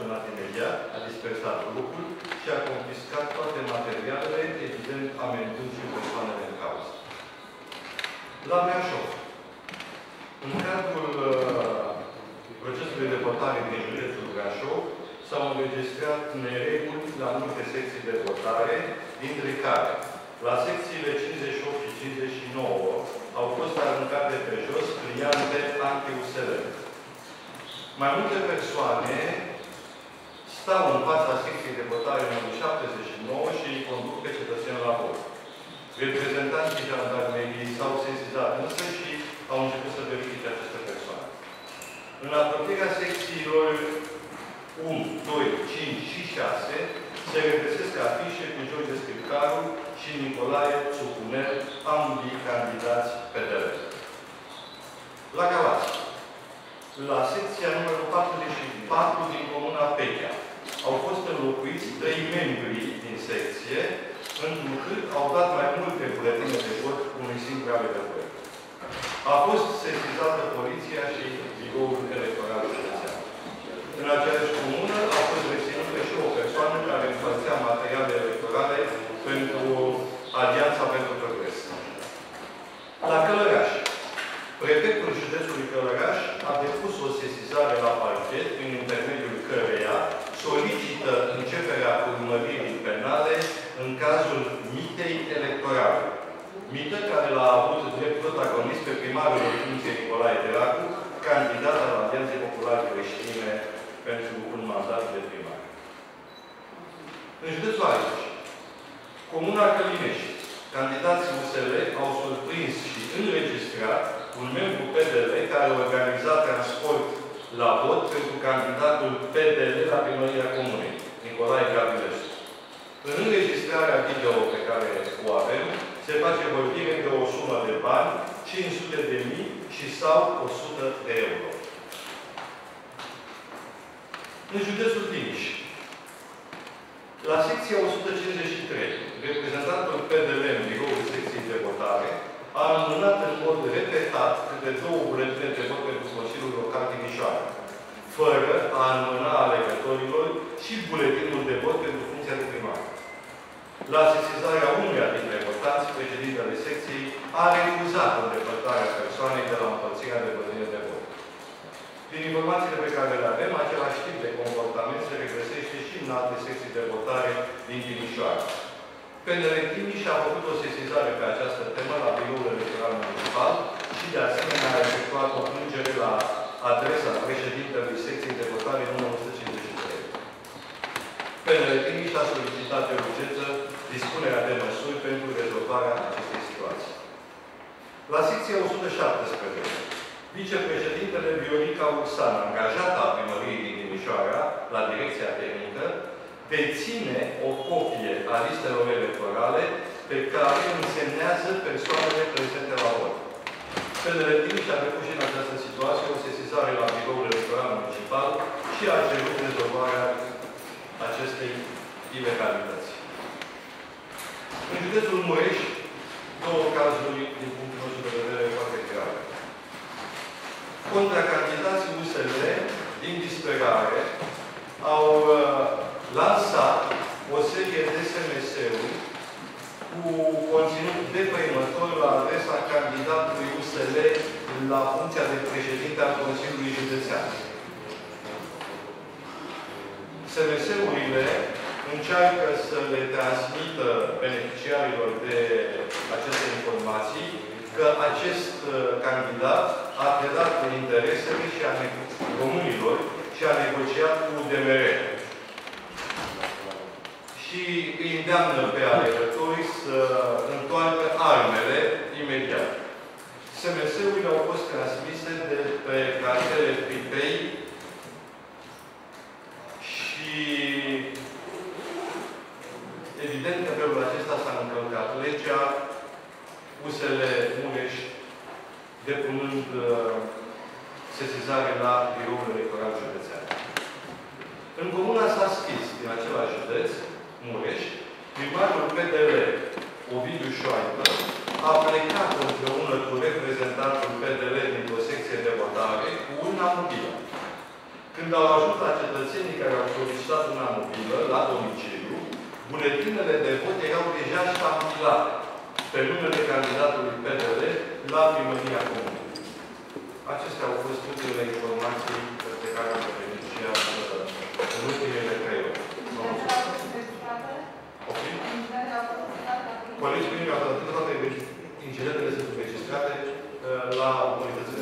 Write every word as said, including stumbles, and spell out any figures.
acționat imediat, a dispersat grupul și a confiscat toate materialele, evident amenințând și persoanele în cauză. La Brașov. În cadrul uh, procesului de votare din județul Brașov, s-au înregistrat nereguli la multe secții de votare, dintre care, la secțiile cincizeci și opt și cincizeci și nouă, au fost aruncate pe jos pliante anti-U S L. Mai multe persoane stau în fața secției de votare numărul șaptezeci și nouă și îi conduc pe cetățeni la vot. Reprezentanții jandarmeriei s-au sesizat însă și au început să verifice aceste persoane. În apropierea secțiilor unu, doi, cinci și șase se regăsesc afișe cu George Scripcaru și Nicolae Țucunel, ambii candidați P D L. La Galați. La secția numărul patruzeci și patru din comuna Pechea au fost înlocuiți trei membri din secție, întrucât au dat mai multe buletine de vot unui singur alegător. A fost sesizată poliția și biroul electoral județean. În aceeași comună a fost reținută și o persoană care împărțea materiale electorale pentru Alianța pentru Progres. La Călăraș. Prefectul județului Călăraș a depus o sesizare la parchet, prin intermediul căreia solicită începerea urmăririi penale în cazul mitei electorale. Mită care l-a avut drept protagonist pe primarul de funcție Nicolae Dracu, candidat al Alianței Populare Creștine pentru un mandat de primar. În județul Argeș, comuna Călinești, candidații U S L au surprins și înregistrat un membru P D L care a organizat transport la vot pentru candidatul P D L la primăria comunei, Nicolae Gabilescu. În înregistrarea video pe care o avem, se face vorbire de o sumă de bani, cinci sute de mii și sau o sută de euro. În județul Timiș, la secția o sută cincizeci și trei, reprezentantul P D L în biroul secției de votare a înmânat în mod repetat câte două buletine de vot pentru Consiliul Local Timișoara, fără a înmâna alegătorilor și buletinul de vot pentru funcția de primar. La sesizarea unuia dintre votanți, președintele secției a refuzat îndepărtarea persoanei de la împărțirea de buletine de vot. Din informațiile pe care le avem, același tip de comportament se regăsește și în alte secții de votare din Timișoara. P N L Timiș a făcut o sesizare pe această temă la biroul electoral municipal și, de asemenea, a efectuat o plângere la adresa președintelui secției de votare numărul o sută cincizeci și trei. P N L Timiș a solicitat de urgență dispunerea de măsuri pentru rezolvarea acestei situații. La secția o sută șaptesprezece, vicepreședintele Viorica Ursan, angajată a primăriei din Timișoara la direcția tehnică, deține o copie a listelor electorale pe care însemnează persoanele prezente la vot. P N L Timiș a depus în această situație o sesizare la biroul electoral municipal și a cerut rezolvarea acestei ilegalități. În județul Mureș, două cazuri din punctul nostru de vedere foarte grave. Contracandidații U S L, din disperare, au uh, lansat o serie de S M S-uri cu conținut defăimător la adresa candidatului U S L la funcția de președinte al Consiliului Județean. S M S-urile încearcă să le transmită beneficiarilor de aceste informații că acest candidat a predat interesele și a românilor și a negociat cu U D M R. Și îi îndeamnă pe alegători să întoarcă armele imediat. S M S-urile au fost transmise de pe cartele prepaid și evident că felul acesta s-a încălcat legea, U S L Mureș depunând uh, sesizare la biroul electoral județean. În comuna Saschis, din același județ, Mureș, primarul P D L, Ovidiu Șoaită, a plecat împreună cu reprezentantul P D L dintr-o secție de votare cu una mobilă. Când au ajuns la cetățenii care au solicitat una mobilă, la domiciliu, buletinele de vot erau deja ștampilate pe numele candidatului P D L la primăria comunei. Acestea au fost ultimele informații pe care am beneficiat în ultimele trei ore. Colegii mei mi-au dat toate incidentele sunt înregistrate la autoritățile